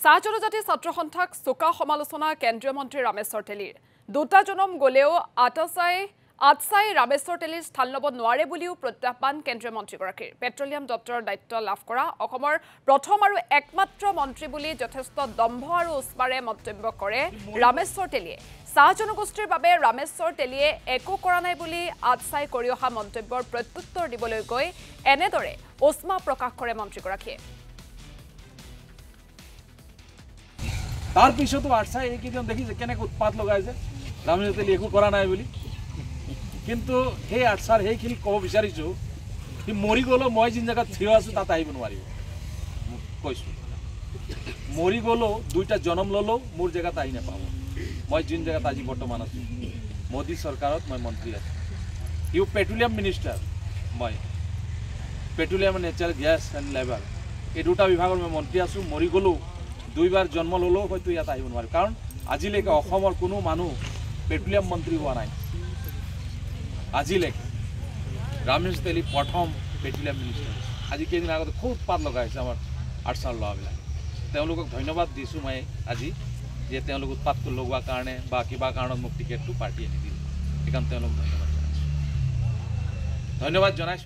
চাহ জনজাতি ছাত্ৰ সন্থাক চোকা সমালোচনা কেন্দ্ৰীয় মন্ত্ৰী ৰামেশ্বৰ তেলীৰ দুটা জনম গলেও আটচাই ৰামেশ্বৰ তেলীৰ স্থান ল'ব নোৱাৰে বুলিও প্ৰত্যাহ্বান কেন্দ্ৰীয় মন্ত্ৰীগৰাকীৰ পেট্ৰলিয়াম দপ্তৰৰ দায়িত্ব লাভ কৰা অসমৰ প্ৰথম আৰু একমাত্ৰ মন্ত্ৰী বুলি যথেষ্ট দম্ভ আৰু উস্মাৰে মন্তব্য কৰে ৰামেশ্বৰ তেলীয়ে চাহ জনগোষ্ঠীৰ বাবে ৰামেশ্বৰ তেলীয়ে একো কৰা নাই বুলি আটচাই কৰি অহা মন্তব্যৰ প্ৰত্যুত্তৰ দিবলৈ গৈ এনেদৰে উস্মা প্ৰকাশ কৰে মন্ত্ৰীগৰাকীয়ে तार पिछो तो आठसा एक देखी केने उत्पात लगाइছে रामेश्वर तेली একো কৰা নাই বুলি কিন্তু সেই আঠসাৰ সেইখিনি ক'ব বিচাৰিছো কি মৰি গলো মই জিন জায়গা থিয় আছো তাত আহিব নোৱাৰিব কৈছো মৰি গলো দুইটা জনম ললো মোৰ জায়গাত আহি নাপাব মই জিন জায়গাত আজি বৰ্তমান আছো মোদী চৰকাৰত মই মন্ত্ৰী আছো ইউ পেট্ৰলিয়াম মিনিষ্টাৰ মই petroleum natural gas and labour এই দুটা বিভাগৰ মই মন্ত্ৰী আছো মৰি গলো দুইবাৰ জন্ম ললো হয়তো ইয়াত আহিব নোৱাৰে কাৰণ আজিলৈকে অসমৰ কোনো মানুহ পেট্ৰলিয়াম মন্ত্ৰী হোৱা নাই আজিলৈকে ৰামেশ্বৰ তেলী প্ৰথম পেট্ৰলিয়াম মিনিষ্টাৰ আজি কেইদিন আগতে খুব উৎপাত লগাইছে আমাৰ আটচাৰ ল'ৰাবিলাক তেওঁলোকক ধন্যবাদ দিছোঁ মই আজি যে তেওঁলোক উৎপাত লগোৱাৰ কাৰণে বা কিবা কাৰণত মোক টিকেটটো পাৰ্টীয়ে নিদিলে সেইকাৰণে তেওঁলোকক ধন্যবাদ জনাইছোঁ